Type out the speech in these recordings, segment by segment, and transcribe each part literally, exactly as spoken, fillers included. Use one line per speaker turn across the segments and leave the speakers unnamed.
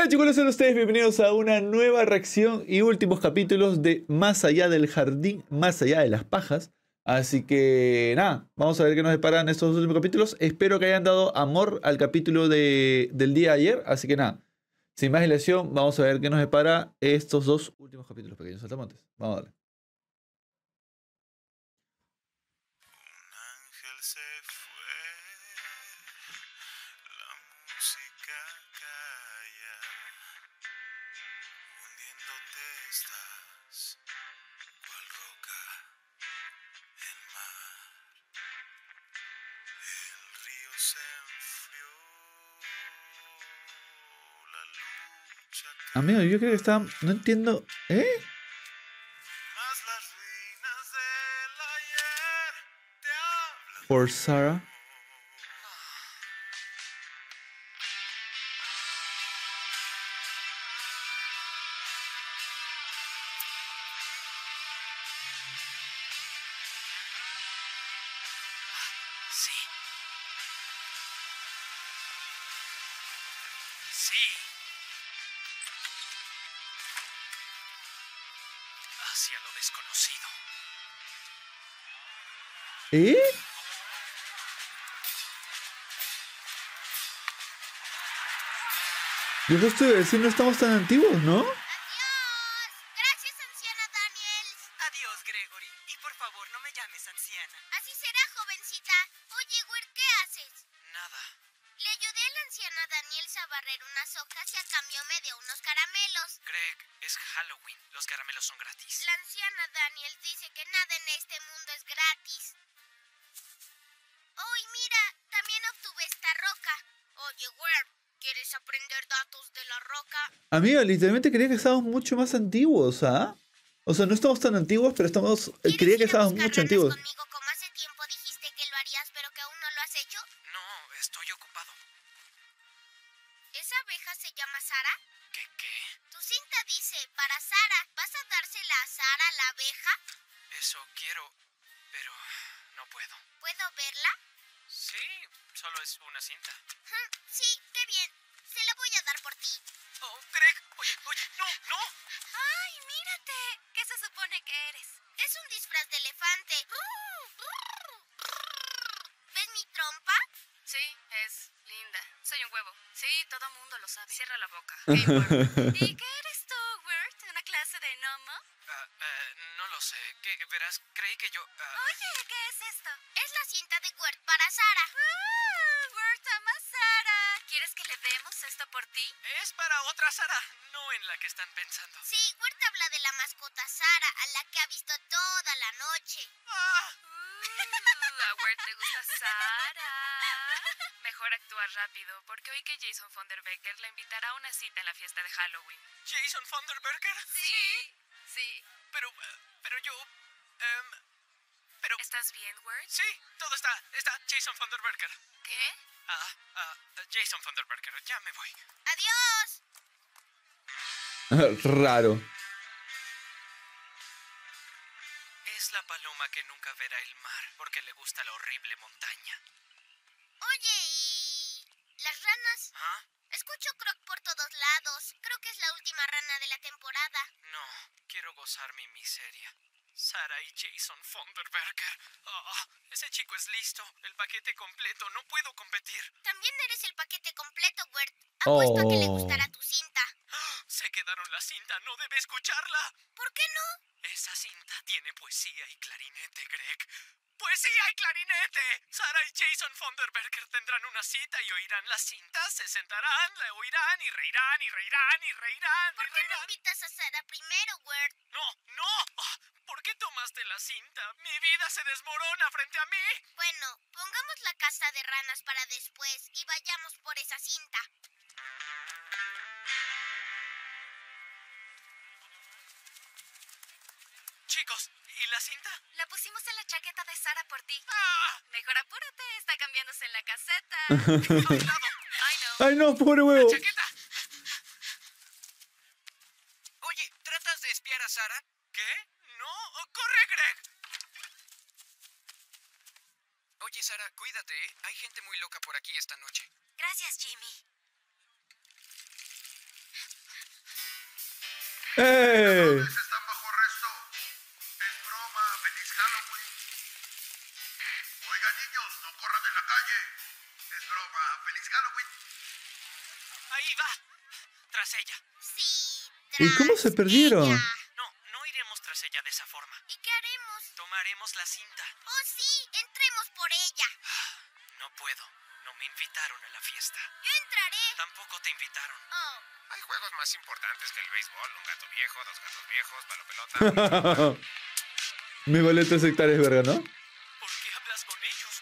Hola chicos, ¿cómo están ustedes? Bienvenidos a una nueva reacción y últimos capítulos de Más allá del jardín, más allá de las pajas. Así que nada, vamos a ver qué nos deparan estos dos últimos capítulos. Espero que hayan dado amor al capítulo de, del día de ayer. Así que nada, sin más dilación, vamos a ver qué nos depara estos dos últimos capítulos, pequeños saltamontes. Vamos a darle.
Un ángel se fue, la música calla, hundiéndote estás, cual roca en mar. El río se enfrió, la lucha
Amigo, yo creo que está... No entiendo... ¿Eh?
más las ruinas del ayer te hablan.
Por Sarah.
Sí. Sí. Hacia lo desconocido.
¿Eh? Yo justo iba a decir, no estamos tan antiguos, ¿no?
¡Adiós! Gracias, anciana Daniels.
Adiós, Gregory. Y por favor, no me llames anciana.
Así será, jovencita. Oye, Wirt, ¿qué haces?
Nada.
Le ayudé a la anciana Daniels a barrer unas hojas y a cambio me dio unos caramelos.
Greg, es Halloween. Los caramelos son gratis.
La anciana Daniels dice que nada en este mundo es gratis. Oh, y mira, también obtuve esta roca. Oye, Wirt, ¿quieres aprender datos de la roca?
Amigo, literalmente creía que estábamos mucho más antiguos, ¿ah? O sea, no estamos tan antiguos, pero estamos...
¿Quieres
Creía que
ir a
estábamos
buscar
mucho
ranas
antiguos.
conmigo como hace tiempo dijiste que lo harías, pero que aún no lo has hecho?
No, estoy ocupado.
¿Esa abeja se llama Sara?
¿Qué qué?
Tu cinta dice, para Sara. ¿Vas a dársela a Sara, la abeja?
Eso quiero, pero no puedo.
¿Puedo verla?
Sí, solo es una cinta.
Hm, sí, qué bien. Se la voy a dar por ti.
Oh, Greg, oye, oye, no, no.
¡Ay, mírate! ¿Qué se supone que eres? Es un disfraz de elefante. ¿Ves mi trompa?
Sí, es linda. Soy un huevo. Sí, todo mundo lo sabe. Cierra la boca.
¿Y qué eres tú, Wirt? ¿Una clase de gnomo?
Ah, eh, no lo sé. ¿Qué, verás, creí que yo... ah,
Oye, ¿qué es esto? Es la cinta de Wirt para Sara. ¡Ah! Wirt ama a Sara.
¿Quieres que le demos esto por ti?
Es para otra Sara, no en la que están pensando.
Sí, Wirt habla de la mascota Sara, a la que ha visto toda la noche.
Ah,
Uh, a Wirt le gusta Sara. Mejor actuar rápido, porque oí que Jason Fonderbecker la invitará a una cita en la fiesta de Halloween.
Jason Fonderberger.
Sí, sí.
Pero, eh, pero yo... em, pero...
¿Estás bien, Wirt?
Sí, todo está... Está Jason Fonderberger.
¿Qué?
Ah, ah, Jason Fonderberger, ya me voy.
¡Adiós!
Raro.
Es la paloma que nunca verá el mar porque le gusta la horrible montaña.
Oye, ¿y las ranas?
¿Ah?
Escucho croc por todos lados. Creo que es la última rana de la temporada.
No, quiero gozar mi miseria. Sara y Jason Fonderberger. Ah, ese chico es listo. El paquete completo. No puedo competir.
También eres el paquete completo, Wirt. Apuesto a que le
Oh.
gustará tu cinta.
Ah, se quedaron la cinta. No debe escucharla.
¿Por qué no?
Esa cinta tiene poesía y clarinete, Greg. ¡Poesía y clarinete! Sara y Jason Fonderberger tendrán una cita y oirán la cinta, se sentarán, la oirán y reirán y reirán y reirán
¿Por
y
qué no
reirán.
invitas a Sara primero, Wirt?
¡No, no! Ah, ¿por qué tomaste la cinta? Mi vida se desmorona frente a mí.
Bueno, pongamos la casa de ranas para después y vayamos por esa cinta.
Chicos, ¿y la cinta?
La pusimos en la chaqueta de Sara por ti.
¡Ah!
Mejor apúrate, está cambiándose en la caseta.
¡Cuidado!
Ay, no.
¡Ay no, pobre huevo!
¡Chaqueta! Oye, ¿tratas de espiar a Sara? ¿Qué? No, corre, Greg. Oye, Sara, cuídate, ¿eh? Hay gente muy loca por aquí esta noche.
Gracias, Jimmy.
tras ella.
Sí.
¿Y cómo se
tras
perdieron?
ella.
No, no iremos tras ella de esa forma.
¿Y qué haremos?
Tomaremos la cinta.
Oh, sí, entremos por ella.
No puedo. No me invitaron a la fiesta.
Yo entraré.
Tampoco te invitaron.
Oh,
Hay juegos más importantes que el béisbol. Un gato viejo, dos gatos viejos, palo pelota.
Mi boleto es hectáreas, verga, ¿no?
¿Por qué hablas con ellos?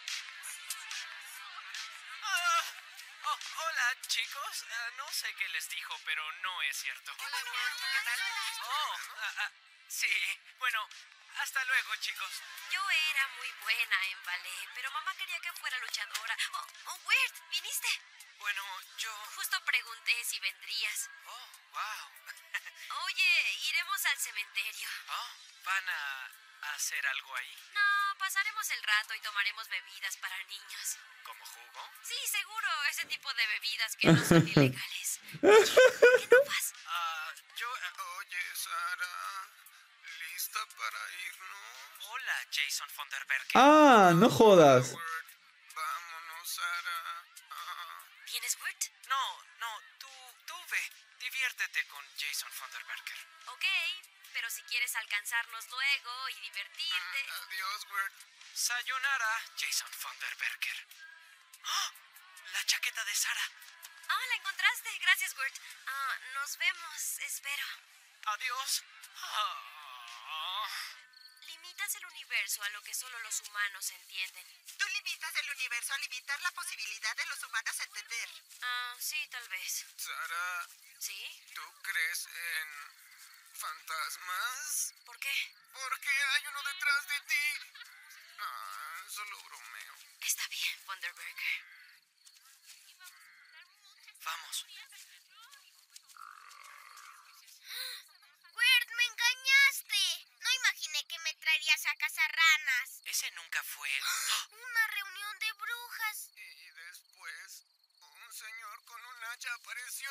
Ah, oh, hola, chicos. Ah, no sé qué les dijo, pero no es cierto.
Hola, Word, ¿qué tal?
Oh, ah, ah, sí. Bueno, hasta luego, chicos.
Yo era muy buena en ballet, pero mamá quería que fuera luchadora. Oh, oh, Weird, ¿viniste?
Bueno, yo...
Justo pregunté si vendrías.
Oh, wow.
Oye, iremos al cementerio.
Oh, ¿van a hacer algo ahí?
No, pasaremos el rato y tomaremos bebidas para niños.
¿Como jugo?
Sí, seguro, ese tipo de bebidas que no son ilegales. ¿Por qué no vas?
Ah, yo... ah,
Oye, Sara, ¿lista para irnos?
hola, Jason von der Bergen.
Ah, no jodas.
Word, vámonos, Sara. Ah.
¿Vienes, Weird?
No, no, tú, tú ve. Diviértete con Jason von der Bergen.
Ok, pero si quieres alcanzarnos luego y divertirte...
Adiós, Word.
Sayonara, Jason von der Bergen. ¡Oh! La chaqueta de Sara.
Ah, la encontraste. Gracias, Weird. Ah, nos vemos, espero.
Adiós. Ah.
Limitas el universo a lo que solo los humanos entienden.
Tú limitas el universo a limitar la posibilidad de los humanos a entender.
Ah, sí, tal vez.
Sara,
¿Sí?
¿tú crees en fantasmas?
¿Por qué?
Porque hay uno detrás de ti. Ah, solo bromeo.
Está bien, Wonderberger.
Vamos.
Weird, me engañaste. No imaginé que me traerías a cazar ranas.
Ese nunca fue...
Una reunión de brujas.
Y después, un señor con un hacha apareció.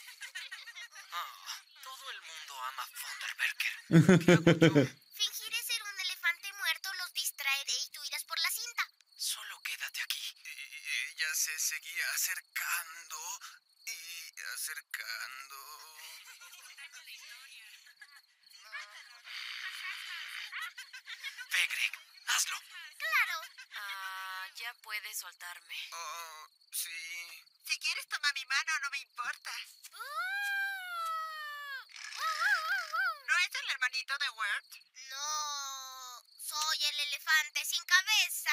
Ah, todo el mundo ama von der Bergen.
Fingiré ser un elefante muerto, los distraeré y tú irás por la cinta.
Solo quédate aquí.
Y ella se seguía acercando y acercando.
Ve, Greg, hazlo.
Claro.
Ah, ya puedes soltarme.
Oh, sí.
Si quieres, toma mi mano, no me importa. ¿No es el hermanito de Word?
No, soy el elefante sin cabeza.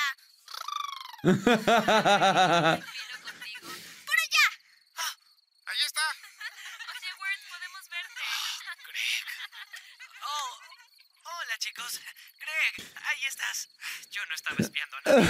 Vino contigo.
¡Por allá!
Ahí está.
Oye, Word, ¿podemos verte?
Greg. Oh, hola, chicos. Greg, ahí estás. Yo no estaba espiando a nadie.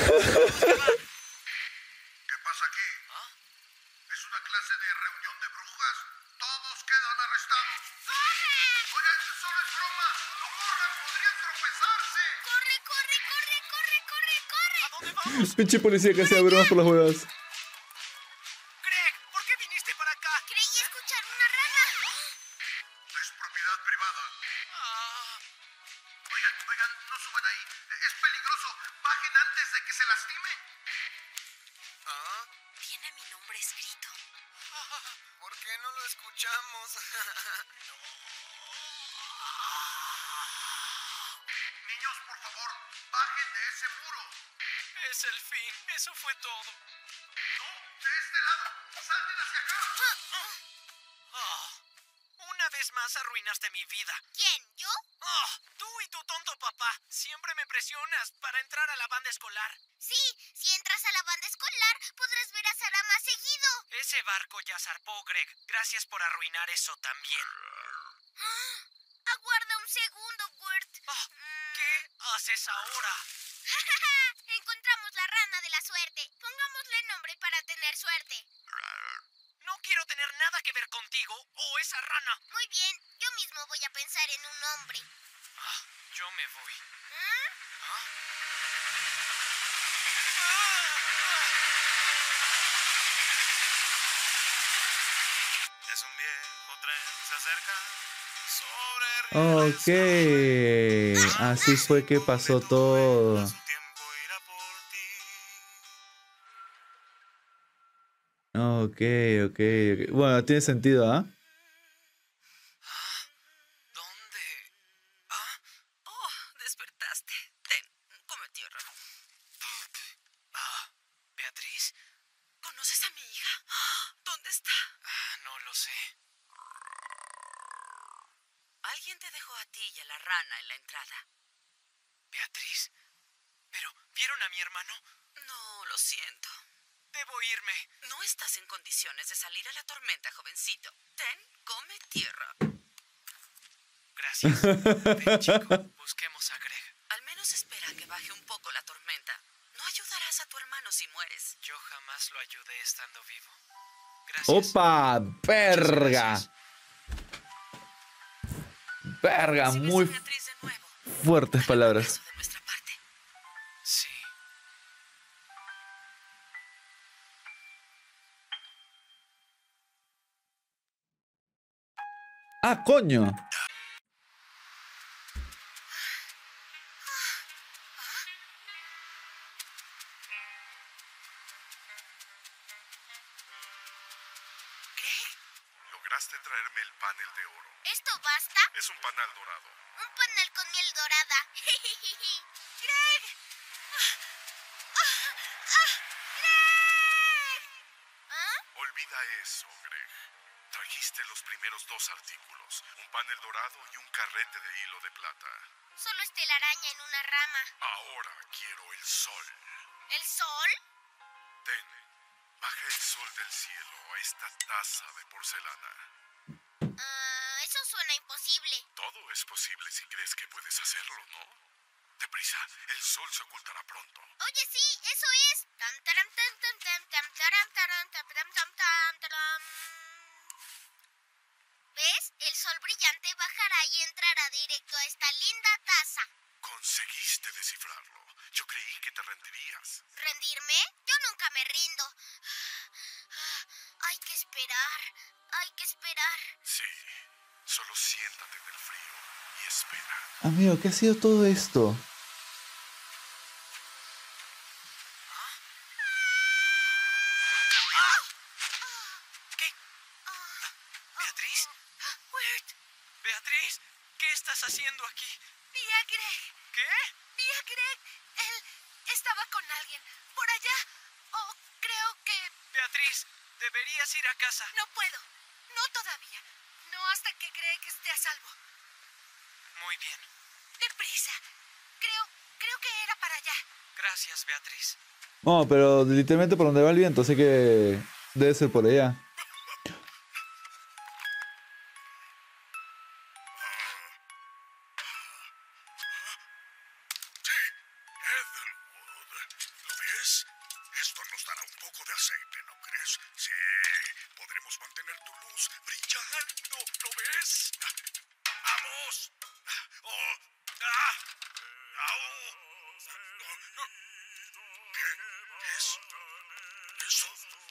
¿Qué pasa aquí?
¿Ah?
¿Es una clase de reunión de brujas? Todos quedan arrestados. Oye, solo es broma. No corran, podrían tropezarse.
¡Corre, corre, corre, corre, corre, corre!
¿A dónde vamos?
Pinche policía que hacía bromas por las huevas.
Greg, ¿por qué viniste para acá?
Creí escuchar una rana.
Es propiedad privada.
Ah,
Oigan, oigan, no suban ahí. Es peligroso. Bajen antes de que se lastime. ¿Ah?
Tiene mi nombre escrito.
¿Por qué no lo escuchamos? Niños, por favor, bajen de ese muro.
es el fin. Eso fue todo.
No, de este lado. Salten hacia acá.
Ah, una vez más arruinaste mi vida.
¿Quién, yo?
Ah, tú y tu tonto papá. Siempre me presionas para entrar a la banda escolar.
Sí, si entras a la banda escolar, podrás ver a Sara más seguido.
Ese barco ya zarpó, Greg. Gracias por arruinar eso también.
Aguarda un segundo, Wirt.
Ah, ¿qué haces ahora?
Encontramos la rana de la suerte. Pongámosle nombre para tener suerte.
No quiero tener nada que ver contigo o esa rana.
Muy bien, yo mismo voy a pensar en un nombre.
Ah, yo me voy.
¿Ah?
¿Ah?
Es un viejo tren, se acerca sobre
Ok, así fue que pasó todo.
Su tiempo irá por ti.
Ok, ok, ok. Bueno, tiene sentido, ¿ah?
¿Dónde? ¿Ah? Oh, despertaste. Ten, come tierra.
Ah, ¿Beatriz?
¿Conoces a mi hija? ¿Dónde está?
Ah, no lo sé.
Alguien te dejó a ti y a la rana en la entrada.
¿Beatriz? ¿Pero vieron a mi hermano?
No, lo siento.
Debo irme.
No estás en condiciones de salir a la tormenta, jovencito. Ten, come tierra.
Gracias. Ven, chico. Busquemos a Greg.
Al menos espera que baje un poco la tormenta. No ayudarás a tu hermano si mueres.
Yo jamás lo ayudé estando vivo. Gracias.
¡Opa! ¡Verga!
Gracias.
¡Verga!
Si ves
Muy
a Beatriz de nuevo,
fuertes
dale
palabras.
un beso de nuestra parte.
Sí.
¡Ah, coño!
¿Greg?
¿Lograste traerme el panel de oro?
¿Esto basta?
Es un panal dorado.
Un panal con miel dorada. ¡Greg! ¿Ah?
Olvida eso, Greg. Trajiste los primeros dos artículos, un panel dorado y un carrete de hilo de plata.
Solo está la araña en una rama.
Ahora quiero el sol.
¿El sol?
Ten, baja el sol del cielo a esta taza de porcelana.
Ah, eso suena imposible.
Todo es posible si crees que puedes hacerlo, ¿no? Deprisa, el sol se ocultará pronto.
Oye, sí, eso es. Tam, taram, tam, tam, tam, tam, taram, taram, tam, tam, tam, tam, taram. ¿Ves? El sol brillante bajará y entrará directo a esta linda taza.
Conseguiste descifrarlo. Yo creí que te rendirías.
¿Rendirme? Yo nunca me rindo. Hay que esperar. Hay que esperar.
Sí, solo siéntate en el frío y espera.
Amigo, ¿qué ha sido todo esto?
¿Qué? ¿Beatriz?
Wirt,
¿Beatriz? ¿Qué estás haciendo aquí?
vi a Greg.
¿Qué?
Vi a Greg. Él estaba con alguien. Por allá. O creo que...
Beatriz, deberías ir a casa.
No puedo. No todavía. No hasta que Greg esté a salvo.
Muy bien.
Deprisa. Creo... Creo que era para allá.
Gracias, Beatriz.
No, pero literalmente por donde va el viento, así que debe ser por allá.
Sí, Ethelwood. ¿Lo ves? Esto nos dará un poco de aceite, ¿no crees? Sí, podremos mantener tu luz brillando. ¿Lo ves? ¡Vamos! ¡Oh! ¡Ah! ¡Au! ¿Qué es eso?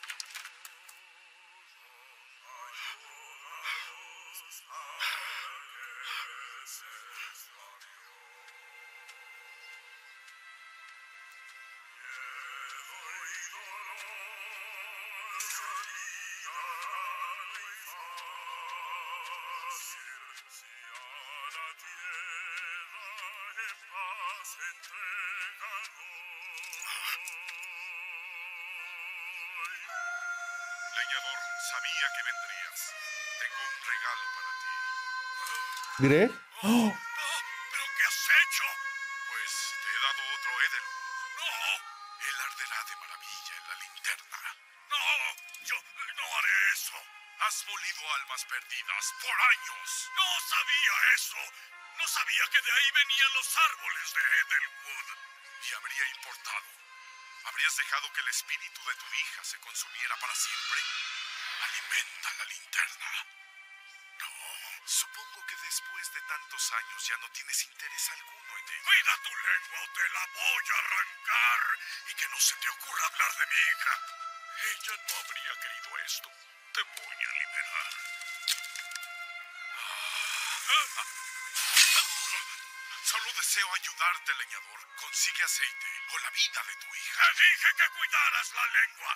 Leñador, sabía que vendrías. Tengo un regalo para ti.
¿Greg?
¡Oh! ¿Pero qué has hecho? Pues te he dado otro Ethelwood. ¡No! Él arderá de maravilla en la linterna. ¡No! Yo no haré eso. Has molido almas perdidas por años. ¡No sabía eso! No sabía que de ahí venían los árboles de Ethelwood. Y habría importado. ¿Habrías dejado que el espíritu de tu hija se consumiera para siempre? Alimenta la linterna. No, supongo que después de tantos años ya no tienes interés alguno en ella. Cuida tu lengua o te la voy a arrancar. Y que no se te ocurra hablar de mi hija. Ella no habría querido esto. Te voy a liberar. Solo deseo ayudarte, leñador. Consigue aceite o la vida de tu hija. Te dije que cuidaras la lengua.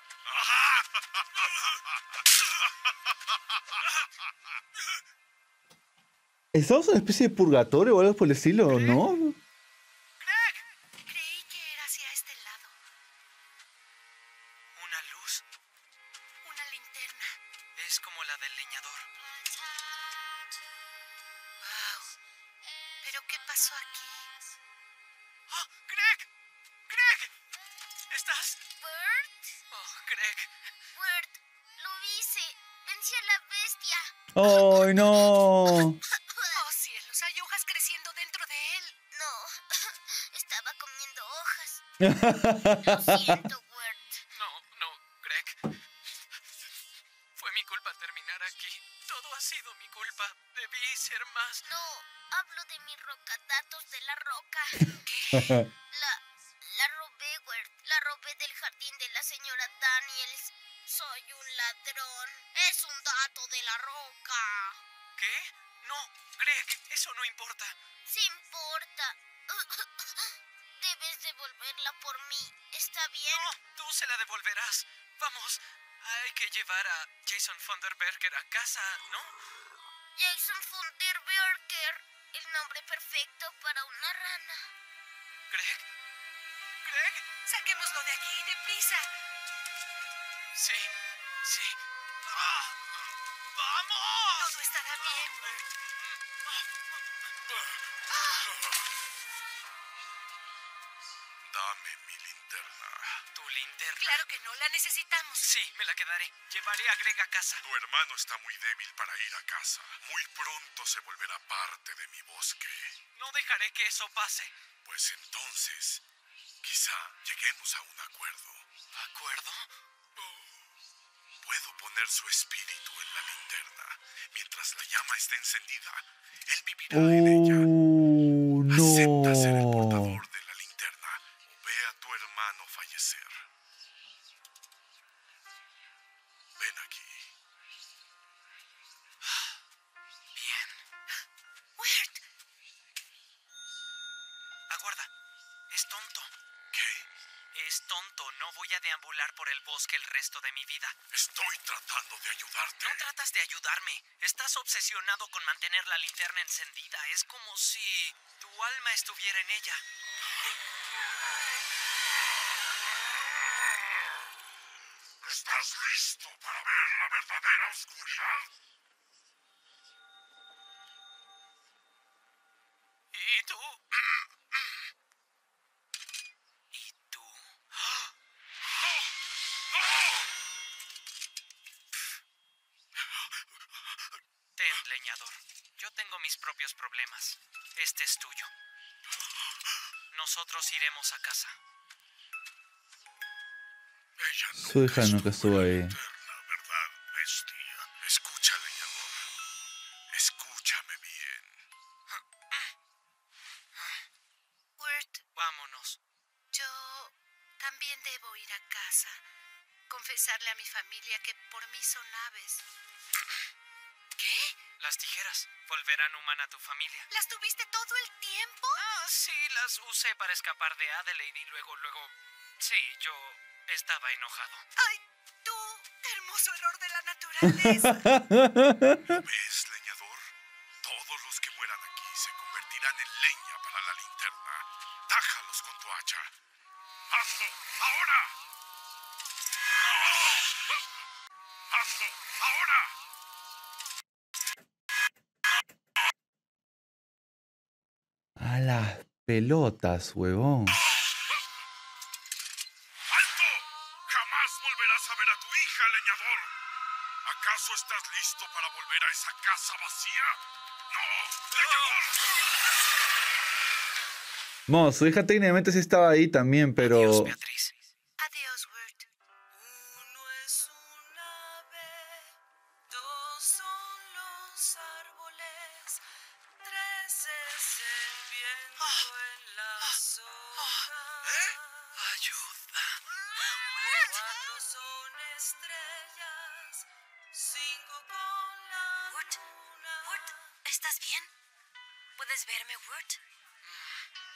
¿Estamos en una especie de purgatorio o algo por el estilo, no?
¡Greg!
Creí que era hacia este lado.
Una luz.
Una linterna.
Es como la del leñador.
Wow. ¿Pero qué pasó aquí?
¡Oh, Greg! ¡Greg! ¿Estás?
Bert,
Oh, Greg.
Bert, lo hice. Vencí a la bestia.
¡Ay, no!
Oh, cielos, hay hojas creciendo dentro de él.
No, estaba comiendo hojas. Lo siento, Bert.
No, no, Greg. Fue mi culpa terminar aquí. Todo ha sido mi culpa. Debí ser más.
No, hablo de mi roca, datos de la roca.
¿Qué?
La, la robé, Bert. La robé del jardín de la señora Daniels. Soy un ladrón. Es un dato de la roca.
¿Qué? No, Greg, eso no importa.
Sí importa. Debes devolverla por mí. ¿Está bien?
No, tú se la devolverás. Vamos, hay que llevar a Jason Funderburker a casa, ¿no?
Jason Funderburker. El nombre perfecto para una rana.
¿Greg? ¿Greg?
Saquémoslo de aquí, deprisa.
Sí, sí. ¡Ah! ¡Vamos!
Todo estará bien, Bert.
Dame mi linterna.
Tu linterna.
Claro que no, la necesitamos.
Sí, me la quedaré. Llevaré a Greg a casa.
Tu hermano está muy débil para ir a casa. Muy pronto se volverá parte de mi bosque.
No dejaré que eso pase.
Pues entonces, quizá lleguemos a un acuerdo.
¿Acuerdo?
Puedo poner su espíritu en la linterna. Mientras la llama esté encendida, él vivirá en ella.
¡Oh,
Acepta ser el
no!
portador de la linterna o ve a tu hermano fallecer. Ven aquí.
Bien.
Bert,
Aguarda. Es tonto.
¿Qué?
Es tonto. No voy a deambular por el bosque el resto de mi vida.
Estoy tratando de ayudarte.
No tratas de ayudarme. Estás obsesionado con mantener la linterna encendida. Es como si tu alma estuviera en ella.
¿Estás listo para ver la verdadera oscuridad?
¿Y tú? ¿Y tú? ¡Ah! Ten, leñador. Yo tengo mis propios problemas. Este es tuyo. Nosotros iremos a casa.
Ella
Su hija nunca estuvo ahí.
Linterna, ¿verdad, bestia? Escucha, leñador. Escúchame bien.
Bert,
Vámonos.
yo también debo ir a casa. Confesarle a mi familia que por mí son aves. ¿Qué?
Las tijeras volverán humana a tu familia.
¿Las tuviste todo el tiempo?
Ah, sí, las usé para escapar de Adelaide y luego, luego... Sí, yo estaba enojado.
¡Ay, tú! ¡Hermoso error de la naturaleza!
¿Ves, leñador? Todos los que mueran aquí se convertirán en leña para la linterna. Tájalos con tu hacha. ¡Hazlo! ¡Ahora! ¡Hazlo! ¡Ahora!
A las pelotas, huevón.
¡Alto! ¡Jamás volverás a ver a tu hija, leñador! ¿Acaso estás listo para volver a esa casa vacía? ¡No! ¡Leñador!
No, su hija técnicamente sí estaba ahí también, pero...
Adiós, Beatriz.
Adiós, Bert.
Uno es un ave, dos son los árboles, tres es el viento en las hojas,
Ayuda.
cuatro son estrellas, cinco con la
Bert,
luna.
Bert, ¿estás bien? ¿Puedes verme, Bert?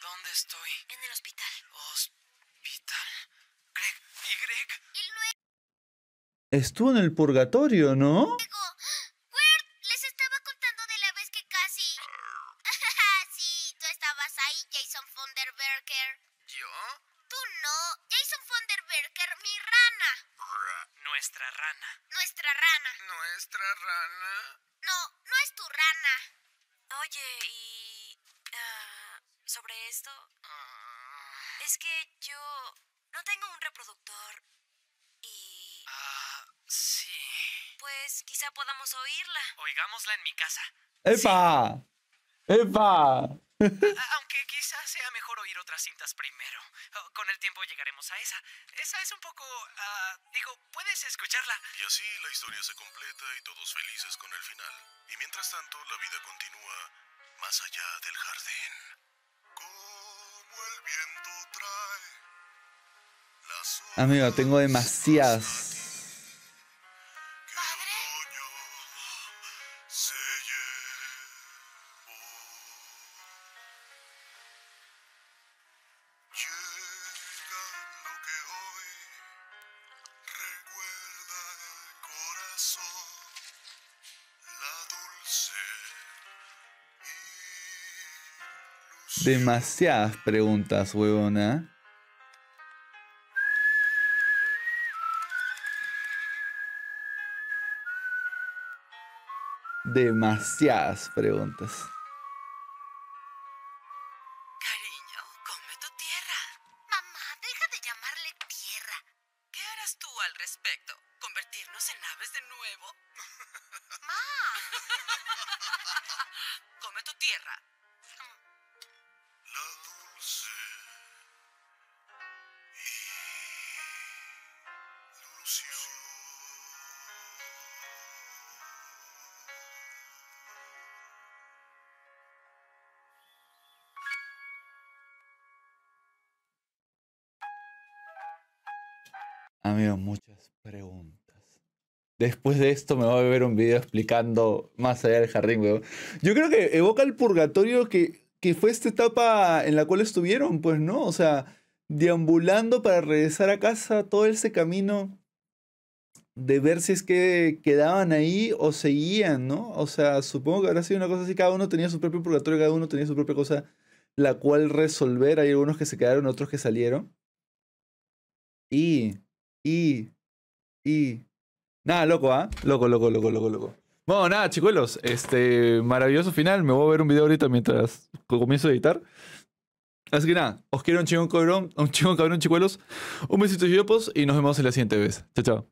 ¿Dónde estoy?
En el hospital.
¿Hospital? Greg, ¿y Greg?
Y luego,
Estuvo en el purgatorio, ¿no?
Wirt, les estaba contando de la vez que casi... Sí, tú estabas ahí, Jason Fonderberker.
¿Yo?
Tú no, Jason Fonderberker, mi rana.
Nuestra rana.
Nuestra rana.
¿Nuestra rana?
No, no es tu rana.
Oye, y... ah, sobre esto...
Ah,
Es que yo no tengo un reproductor y...
ah, sí.
pues quizá podamos oírla.
Oigámosla en mi casa.
¡Epa! ¡Epa!
A- Aunque quizás sea mejor oír otras cintas primero. Oh, Con el tiempo llegaremos a esa. Esa es un poco... ah, digo, puedes escucharla.
Y así la historia se completa y todos felices con el final. Y mientras tanto, la vida continúa más allá del jardín. Como el viento trae las hojas
Amigo, tengo demasiadas.
que el otoño se llevó. Llega lo que hoy recuerda el corazón, la dulce ilusión.
Demasiadas preguntas, huevona. Demasiadas preguntas.
Cariño, come tu tierra.
Mamá, deja de llamarle tierra.
¿Qué harás tú al respecto? ¿Convertirnos en aves de nuevo?
Ma.
Come tu tierra.
La dulce ilusión.
Amigo, muchas preguntas. Después de esto me voy a ver un video explicando más allá del jardín, weón. Yo creo que evoca el purgatorio que, que fue esta etapa en la cual estuvieron, pues, ¿no? O sea, deambulando para regresar a casa, todo ese camino de ver si es que quedaban ahí o seguían, ¿no? O sea, supongo que habrá sido una cosa así, cada uno tenía su propio purgatorio, cada uno tenía su propia cosa la cual resolver. Hay algunos que se quedaron, otros que salieron. Y, y, y... Nada, loco, ¿ah? Loco, loco, loco, loco, loco. Bueno, nada, chicuelos. Este, maravilloso final. Me voy a ver un video ahorita mientras comienzo a editar. Así que nada, os quiero un chingón cabrón, un chingón cabrón, chicuelos. Un besito, chillopos, y nos vemos en la siguiente vez. Chao, chao.